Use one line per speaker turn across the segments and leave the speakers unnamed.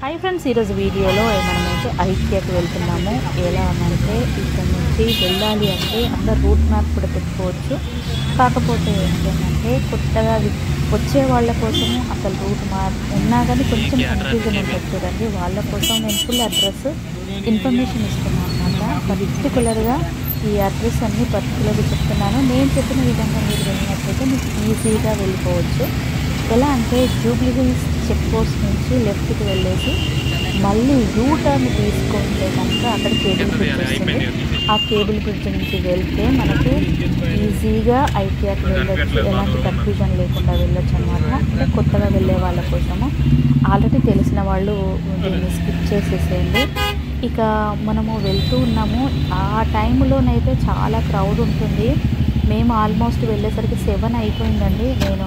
High friends video मनमें ऐक्यకి వెళ్తున్నాము ఎలా అంటే ఇక్కడ నుంచి వెళ్ళాలి అంటే అందరూ రూట్ మ్యాప్ కూడా పెట్టుకోవచ్చు కాకపోతే ఏంటంటే కొత్తగా వచ్చే వాళ్ళ కోసం అసలు రూట్ మ్యాప్ ఉన్నా కానీ కొంచెం కన్ఫ్యూజన్ ఉంటుంది చూడండి వాళ్ళ కోసం నేను ఫుల్ అడ్రస్ ఇన్ఫర్మేషన్ ఇస్తున్నాను అన్నమాట పర్టికులర్గా ఈ అడ్రస్ అన్ని పర్టికులర్గా చెప్తున్నాను నేను చెప్పిన విధంగా మీరు వెళ్ళినట్లయితే మీకు ఈజీగా వెళ్ళిపోవచ్చు ఎలా అంటే జూబ్లీ హిల్స్ చెక్ పోస్ట్ నుంచి లెఫ్ట్కి వెళ్ళేసి మళ్ళీ యూ టర్న్ తీసుకుంటే కనుక అక్కడ కేబుల్ బ్రిడ్జ్ వస్తుంది ఆ కేబుల్ బ్రిడ్జ్ నుంచి వెళ్తే మనకు ఈజీగా ఐకియాకి వెళ్ళొచ్చు ఎలాంటి కన్ఫ్యూజన్ లేకుండా వెళ్ళొచ్చు అన్నమాట అంటే కొత్తగా వెళ్ళే వాళ్ళ కోసము ఆల్రెడీ తెలిసిన వాళ్ళు దీన్ని స్కిప్ చేసేసేయండి ఇక మనము వెళ్తూ ఉన్నాము ఆ టైంలోనైతే చాలా క్రౌడ్ ఉంటుంది మేము ఆల్మోస్ట్ వెళ్ళేసరికి 7 అయిపోయిందండి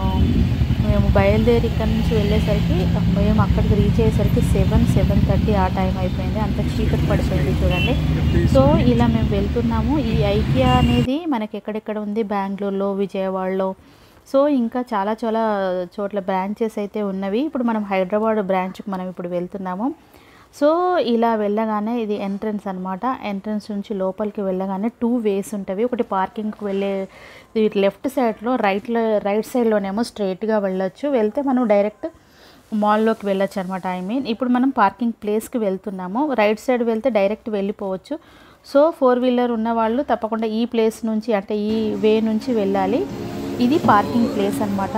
మేము బయలుదేరి ఇక్కడ నుంచి వెళ్ళేసరికి మేము అక్కడికి రీచ్ అయ్యేసరికి 7:30 ఆ టైం అయిపోయింది అంత చీకటి పడిపోయింది చూడండి సో ఇలా మేము వెళ్తున్నాము ఈ ఐకియా అనేది మనకి ఎక్కడెక్కడ ఉంది బెంగళూరులో విజయవాడలో సో ఇంకా చాలా చోట్ల బ్రాంచెస్ అయితే ఉన్నవి ఇప్పుడు మనం హైదరాబాద్ బ్రాంచ్కి మనం ఇప్పుడు వెళ్తున్నాము సో ఇలా వెళ్ళగానే ఇది ఎంట్రన్స్ అనమాట ఎంట్రన్స్ నుంచి లోపలికి వెళ్ళగానే 2 వేస్ ఉంటాయి ఒకటి పార్కింగ్కి వెళ్ళే లెఫ్ట్ సైడ్లో రైట్ సైడ్లోనేమో స్ట్రైట్గా వెళ్ళొచ్చు వెళ్తే మనం డైరెక్ట్ మాల్లోకి వెళ్ళొచ్చు అనమాట ఇప్పుడు మనం పార్కింగ్ ప్లేస్కి వెళ్తున్నాము రైట్ సైడ్ వెళ్తే డైరెక్ట్ వెళ్ళిపోవచ్చు సో 4 వీలర్ ఉన్న వాళ్ళు తప్పకుండా ఈ ప్లేస్ నుంచి అంటే ఈ వే నుంచి వెళ్ళాలి ఇది పార్కింగ్ ప్లేస్ అనమాట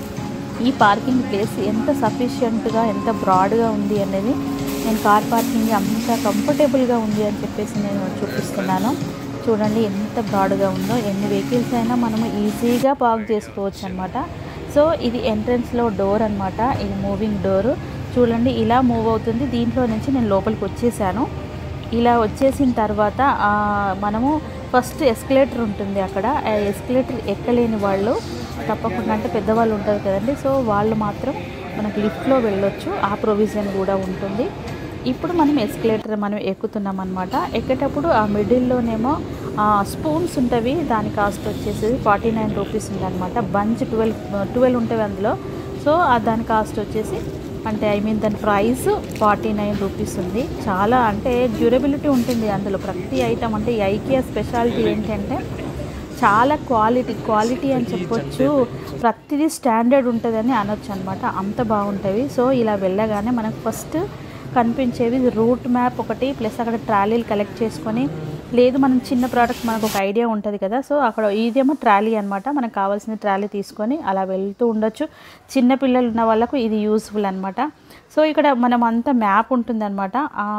ఈ పార్కింగ్ ప్లేస్ ఎంత సఫిషియెంట్గా ఎంత బ్రాడ్గా ఉంది అనేది నేను కార్ పార్కింగ్ అంత కంఫర్టబుల్గా ఉంది అని చెప్పేసి నేను చూపిస్తున్నాను చూడండి ఎంత బ్రాడ్గా ఉందో ఎన్ని వెహికల్స్ అయినా మనము ఈజీగా పార్క్ చేసుకోవచ్చు అనమాట సో ఇది ఎంట్రన్స్లో డోర్ అనమాట ఇది మూవింగ్ డోరు చూడండి ఇలా మూవ్ అవుతుంది దీంట్లో నుంచి నేను లోపలికి వచ్చేసాను ఇలా వచ్చేసిన తర్వాత మనము ఫస్ట్ ఎస్కలేటర్ ఉంటుంది అక్కడ ఎస్కలేటర్ ఎక్కలేని వాళ్ళు తప్పకుండా అంటే పెద్దవాళ్ళు ఉంటారు కదండి సో వాళ్ళు మాత్రం మనకు లిఫ్ట్లో వెళ్ళొచ్చు ఆ ప్రొవిజన్ కూడా ఉంటుంది ఇప్పుడు మనం ఎస్కలేటర్ మనం ఎక్కుతున్నాం అనమాట ఎక్కేటప్పుడు ఆ మిడిల్లోనేమో స్పూన్స్ ఉంటవి దాని కాస్ట్ వచ్చేసి 49 రూపీస్ ఉందన్నమాట బంచ్ 12 ఉంటాయి అందులో సో దాని కాస్ట్ వచ్చేసి అంటే దాని ప్రైస్ 49 రూపీస్ ఉంది చాలా అంటే డ్యూరబిలిటీ ఉంటుంది అందులో ప్రతి ఐటమ్ అంటే ఈ ఐకియా స్పెషాలిటీ ఏంటంటే చాలా క్వాలిటీ అని చెప్పొచ్చు ప్రతిదీ స్టాండర్డ్ ఉంటుందని అనొచ్చు అనమాట అంత బాగుంటుంది సో ఇలా వెళ్ళగానే మనకు ఫస్ట్ కనిపించేవి రూట్ మ్యాప్ ఒకటి ప్లస్ అక్కడ ట్రాలీలు కలెక్ట్ చేసుకొని లేదు మనం చిన్న ప్రోడక్ట్ మనకు ఒక ఐడియా ఉంటుంది కదా సో అక్కడ ఇదేమో ట్రాలీ అనమాట మనకు కావాల్సిన ట్రాలీ తీసుకొని అలా వెళ్తూ ఉండొచ్చు చిన్న పిల్లలు ఉన్న వాళ్ళకు ఇది యూస్ఫుల్ అనమాట సో ఇక్కడ మనం అంతా మ్యాప్ ఉంటుందన్నమాట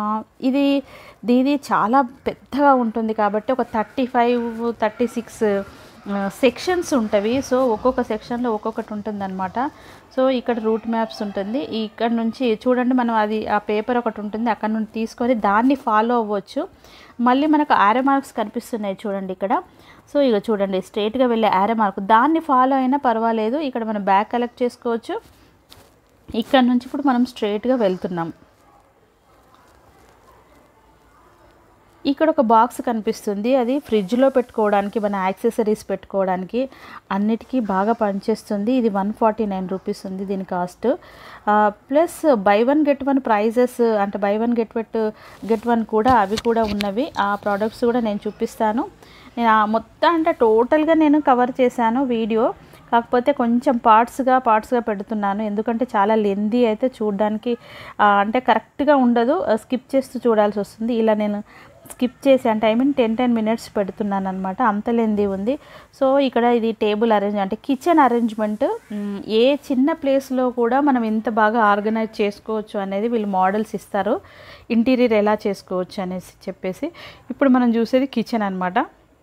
ఇది చాలా పెద్దగా ఉంటుంది కాబట్టి ఒక 35-36 సెక్షన్స్ ఉంటాయి సో ఒక్కొక్క సెక్షన్లో ఒక్కొక్కటి ఉంటుందన్నమాట సో ఇక్కడ రూట్ మ్యాప్స్ ఉంటుంది ఇక్కడ నుంచి చూడండి మనం ఆ పేపర్ ఒకటి ఉంటుంది అక్కడ నుండి తీసుకొని దాన్ని ఫాలో అవ్వచ్చు మళ్ళీ మనకు ఆరో మార్క్స్ కనిపిస్తున్నాయి చూడండి ఇక్కడ సో ఇక చూడండి స్ట్రైట్గా వెళ్ళే ఆరో మార్క్ దాన్ని ఫాలో అయినా పర్వాలేదు ఇక్కడ మనం బ్యాగ్ కలెక్ట్ చేసుకోవచ్చు ఇక్కడ నుంచి ఇప్పుడు మనం స్ట్రైట్గా వెళ్తున్నాం ఇక్కడ ఒక బాక్స్ కనిపిస్తుంది అది ఫ్రిడ్జ్లో పెట్టుకోవడానికి మన యాక్సెసరీస్ పెట్టుకోవడానికి అన్నిటికీ బాగా పనిచేస్తుంది ఇది 149 రూపీస్ ఉంది దీని cost plus buy 1 get 1 prices అంటే బై 1 గెట్ 1 కూడా అవి కూడా ఉన్నవి ఆ ప్రోడక్ట్స్ కూడా నేను చూపిస్తాను నేను మొత్తం అంటే టోటల్గా నేను కవర్ చేశాను వీడియో కాకపోతే కొంచెం పార్ట్స్గా పెడుతున్నాను ఎందుకంటే చాలా లెందీ అయితే చూడడానికి అంటే కరెక్ట్గా ఉండదు స్కిప్ చేస్తూ చూడాల్సి వస్తుంది ఇలా నేను స్కిప్ చేసి అంటే 10 మినిట్స్ పెడుతున్నాను అనమాట అంత లెందీ ఉంది సో ఇక్కడ ఇది టేబుల్ అంటే కిచెన్ అరేంజ్మెంట్ ఏ చిన్న ప్లేస్లో కూడా మనం ఎంత బాగా ఆర్గనైజ్ చేసుకోవచ్చు అనేది వీళ్ళు మోడల్స్ ఇస్తారు ఇంటీరియర్ ఎలా చేసుకోవచ్చు అనేసి చెప్పేసి ఇప్పుడు మనం చూసేది కిచెన్ అనమాట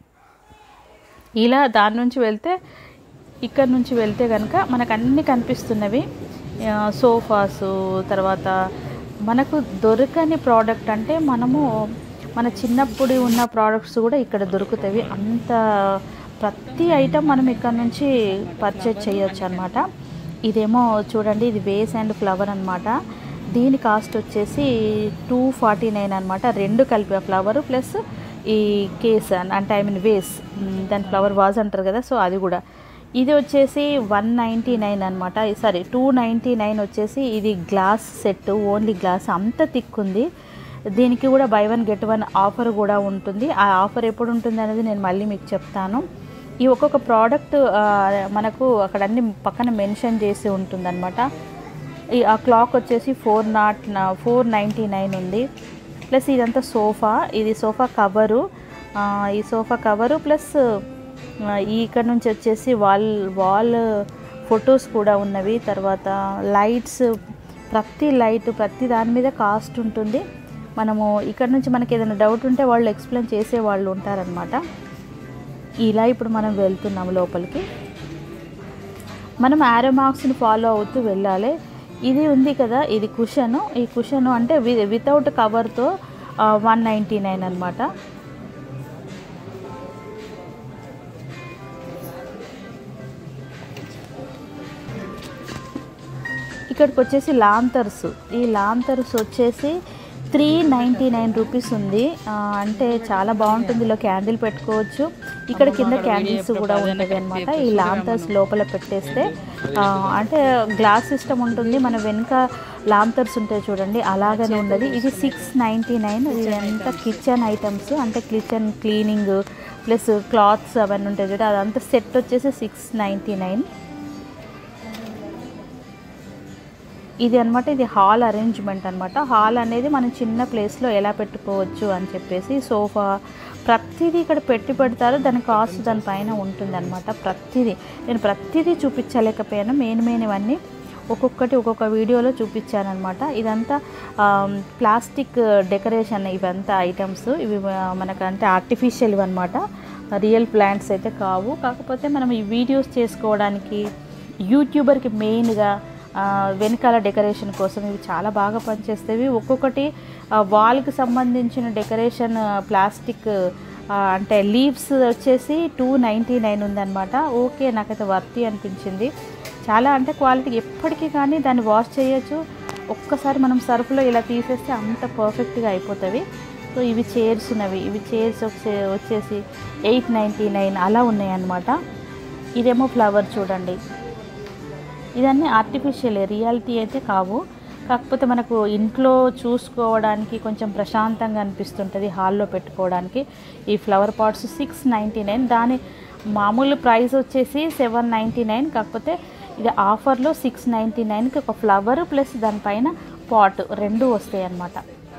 ఇలా దాని నుంచి వెళ్తే ఇక్కడ నుంచి వెళ్తే కనుక మనకు అన్నీ కనిపిస్తున్నవి సోఫాసు తర్వాత మనకు దొరకని ప్రోడక్ట్ అంటే మనము మన చిన్నప్పుడు ఉన్న ప్రోడక్ట్స్ కూడా ఇక్కడ దొరుకుతాయి అంత ప్రతి ఐటమ్ మనం ఇక్కడ నుంచి పర్చేజ్ చేయొచ్చు అనమాట ఇదేమో చూడండి ఇది వేస్ అండ్ ఫ్లవర్ అనమాట దీని కాస్ట్ వచ్చేసి 249 అనమాట రెండు కలిపి ఫ్లవర్ ప్లస్ ఈ కేస్ అంటే వేస్ దాని ఫ్లవర్ వాజ్ అంటారు కదా సో అది కూడా ఇది వచ్చేసి 199 అనమాట. సారీ 299 వచ్చేసి. ఇది గ్లాస్ సెట్, ఓన్లీ గ్లాస్, అంత థిక్ ఉంది. దీనికి కూడా బై 1 గెట్ 1 ఆఫర్ కూడా ఉంటుంది. ఆ ఆఫర్ ఎప్పుడు ఉంటుంది అనేది నేను మళ్ళీ మీకు చెప్తాను. ఈ ఒక్కొక్క ప్రోడక్ట్ మనకు అక్కడ అన్ని పక్కన మెన్షన్ చేసి ఉంటుందన్నమాట. ఆ క్లాక్ వచ్చేసి 499 ఉంది. ప్లస్ ఇదంతా సోఫా, ఇది సోఫా కవరు, ఈ సోఫా కవరు ప్లస్ ఇక్కడ నుంచి వచ్చేసి వాల్ ఫొటోస్ కూడా ఉన్నవి. తర్వాత లైట్స్, ప్రతి దాని మీద కాస్ట్ ఉంటుంది. మనము ఇక్కడ నుంచి మనకి ఏదైనా డౌట్ ఉంటే వాళ్ళు ఎక్స్ప్లెయిన్ చేసే వాళ్ళు ఉంటారనమాట. ఇలా ఇప్పుడు మనం వెళ్తున్నాము లోపలికి. మనం యారో మార్క్స్ని ఫాలో అవుతూ వెళ్ళాలి. ఇది ఉంది కదా, ఇది కుషను. ఈ కుషను అంటే వితౌట్ కవర్తో 199 అనమాట. ఇక్కడికి వచ్చేసి లాంతర్స్. ఈ లాంతర్స్ వచ్చేసి 399 రూపీస్ ఉంది. అంటే చాలా బాగుంటుంది. ఇలా క్యాండిల్ పెట్టుకోవచ్చు. ఇక్కడ కింద క్యాండిల్స్ కూడా ఉంటుంది అనమాట. ఈ లాంతర్స్ లోపల పెట్టేస్తే అంటే గ్లాస్ సిస్టమ్ ఉంటుంది. మన వెనుక లాంతర్స్ ఉంటాయి చూడండి, అలాగనే ఉన్నది. ఇది 699. ఇదంతా కిచెన్ ఐటమ్స్, అంటే కిచెన్ క్లీనింగ్ ప్లస్ క్లాత్స్ అవన్నీ ఉంటాయి చూడండి, అదంతా సెట్ వచ్చేసి 699. ఇది అనమాట. ఇది హాల్ అరేంజ్మెంట్ అనమాట. హాల్ అనేది మనం చిన్న ప్లేస్లో ఎలా పెట్టుకోవచ్చు అని చెప్పేసి సోఫా ప్రతిదీ ఇక్కడ పెడతారు. దాని కాస్ట్ దానిపైన ఉంటుందన్నమాట. నేను ప్రతిదీ చూపించలేకపోయాను. మెయిన్ ఇవన్నీ ఒక్కొక్క వీడియోలో చూపించానమాట. ఇదంతా ప్లాస్టిక్ డెకరేషన్, ఇవంతా ఐటమ్స్. ఇవి మనకంటే ఆర్టిఫిషియల్ ఇవన్నమాట, రియల్ ప్లాంట్స్ అయితే కావు. కాకపోతే మనం ఈ వీడియోస్ చేసుకోవడానికి యూట్యూబర్కి మెయిన్గా వెనకాల డెకరేషన్ కోసం ఇవి చాలా బాగా పనిచేస్తాయి. ఒక్కొక్కటి వాల్కి సంబంధించిన డెకరేషన్ ప్లాస్టిక్ అంటే లీవ్స్ వచ్చేసి 299 ఉందన్నమాట. ఓకే, నాకైతే వర్తి అనిపించింది. చాలా అంటే క్వాలిటీ ఎప్పటికీ కానీ దాన్ని వాష్ చేయొచ్చు. ఒక్కసారి మనం సర్ఫ్లో ఇలా తీసేస్తే అంత పర్ఫెక్ట్గా అయిపోతుంది. సో ఇవి చైర్స్ ఉన్నవి. ఇవి చైర్స్ వచ్చేసి 899 అలా ఉన్నాయన్నమాట. ఇదేమో ఫ్లవర్ చూడండి. ఇదన్నీ ఆర్టిఫిషియల్, రియాలిటీ అయితే కావు. కాకపోతే మనకు ఇంట్లో చూసుకోవడానికి కొంచెం ప్రశాంతంగా అనిపిస్తుంటుంది, హాల్లో పెట్టుకోవడానికి. ఈ ఫ్లవర్ పాట్స్ 699. దాని మామూలు ప్రైస్ వచ్చేసి 799. కాకపోతే ఇది ఆఫర్లో 699కి ఒక ఫ్లవర్ ప్లస్ దానిపైన పాట్ 2 వస్తాయి అన్నమాట.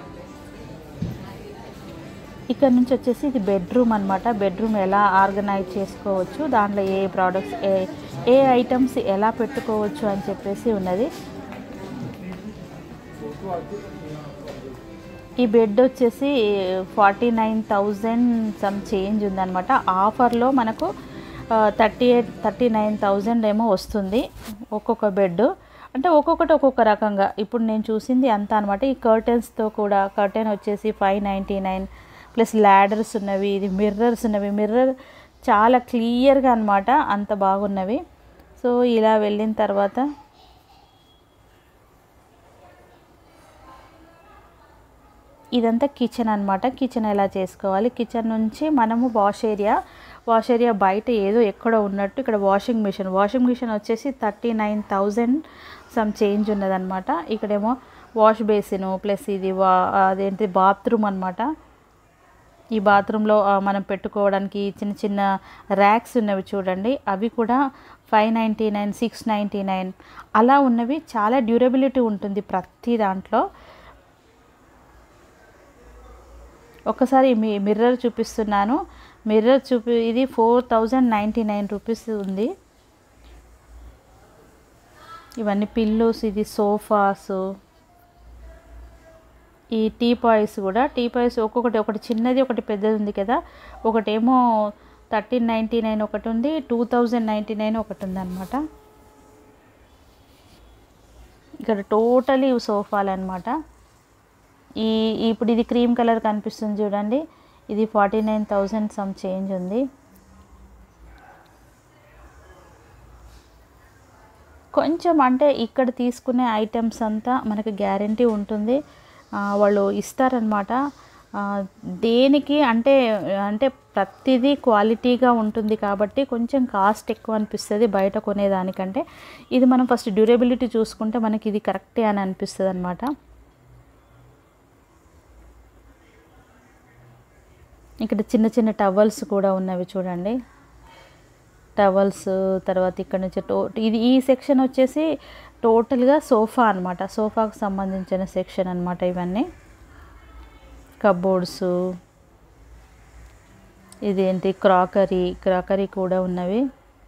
ఇక్కడ నుంచి వచ్చేసి ఇది బెడ్రూమ్ అనమాట. బెడ్రూమ్ ఎలా ఆర్గనైజ్ చేసుకోవచ్చు, దాంట్లో ఏ ప్రోడక్ట్స్ ఏ ఐటమ్స్ ఎలా పెట్టుకోవచ్చు అని చెప్పేసి ఉన్నది. ఈ బెడ్ వచ్చేసి 49,000 సమ్ చేంజ్ ఉందన్నమాట. ఆఫర్లో మనకు 39,000 ఏమో వస్తుంది ఒక్కొక్క బెడ్. అంటే ఒక్కొక్కటి ఒక్కొక్క రకంగా. ఇప్పుడు నేను చూసింది అంతా అనమాట. ఈ కర్టెన్స్తో కూడా, కర్టెన్ వచ్చేసి 599 ప్లస్ ల్యాడర్స్ ఉన్నవి. ఇది మిర్రర్స్ ఉన్నవి. మిర్రర్ చాలా క్లియర్గా అనమాట, అంత బాగున్నవి. సో ఇలా వెళ్ళిన తర్వాత ఇదంతా కిచెన్ అనమాట. కిచెన్ ఎలా చేసుకోవాలి, కిచెన్ నుంచి మనము వాష్ ఏరియా బయట ఏదో ఎక్కడో ఉన్నట్టు ఇక్కడ వాషింగ్ మిషన్ వచ్చేసి 39,000 సమ్ చేంజ్ ఉన్నదన్నమాట. ఇక్కడేమో వాష్ బేసిను ప్లస్ ఇది అదేంటి బాత్రూమ్ అనమాట. ఈ బాత్రూంలో మనం పెట్టుకోవడానికి చిన్న చిన్న ర్యాక్స్ ఉన్నవి చూడండి, అవి కూడా 599, 699 అలా ఉన్నవి. చాలా డ్యూరబిలిటీ ఉంటుంది ప్రతి దాంట్లో. ఒకసారి మిర్రర్ చూపిస్తున్నాను. ఇది 4,099 రూపీస్ ఉంది. ఇవన్నీ పిల్లోస్, ఇది సోఫాస్, ఈ టీపాయ్స్ కూడా. టీపాయ్స్ ఒకటి చిన్నది ఒకటి పెద్దది ఉంది కదా. ఒకటేమో 1,399 ఒకటి ఉంది, 2,099 ఒకటి ఉంది అనమాట. ఇక్కడ టోటలీ సోఫాలు అనమాట. ఇప్పుడు ఇది క్రీమ్ కలర్ కనిపిస్తుంది చూడండి, ఇది 49,000 సమ్ చేంజ్ ఉంది. కొంచెం అంటే ఇక్కడ తీసుకునే ఐటమ్స్ అంతా మనకి గ్యారంటీ ఉంటుంది, వాళ్ళు ఇస్తారనమాట. దేనికి అంటే అంటే ప్రతిదీ క్వాలిటీగా ఉంటుంది కాబట్టి కొంచెం కాస్ట్ ఎక్కువ అనిపిస్తుంది బయట కొనేదానికంటే. ఇది మనం ఫస్ట్ డ్యూరబిలిటీ చూసుకుంటే మనకి ఇది కరెక్టే అని అనిపిస్తుంది అనమాట. ఇక్కడ చిన్న చిన్న టవల్స్ కూడా ఉన్నవి చూడండి. టవల్స్ తర్వాత ఇక్కడ నుంచి ఇది ఈ సెక్షన్ వచ్చేసి టోటల్గా సోఫా అనమాట. సోఫాకు సంబంధించిన సెక్షన్ అనమాట ఇవన్నీ. కబోర్డ్స్, ఇదేంటి క్రాకరీ కూడా ఉన్నవి.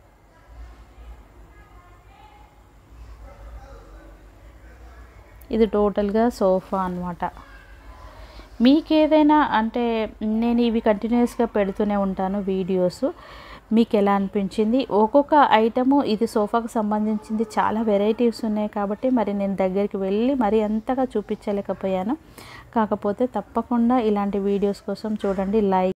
ఇది టోటల్గా సోఫా అనమాట. మీకు ఏదైనా అంటే నేను ఇవి కంటిన్యూస్గా పెడుతూనే ఉంటాను వీడియోస్. మీకు ఎలా అనిపించింది? ఒక్కొక్క ఐటము ఇది సోఫాకు సంబంధించింది చాలా వెరైటీస్ ఉన్నాయి కాబట్టి మరి నేను దగ్గరికి వెళ్ళి మరి అంతగా చూపించలేకపోయాను. కాకపోతే తప్పకుండా ఇలాంటి వీడియోస్ కోసం చూడండి. లైక్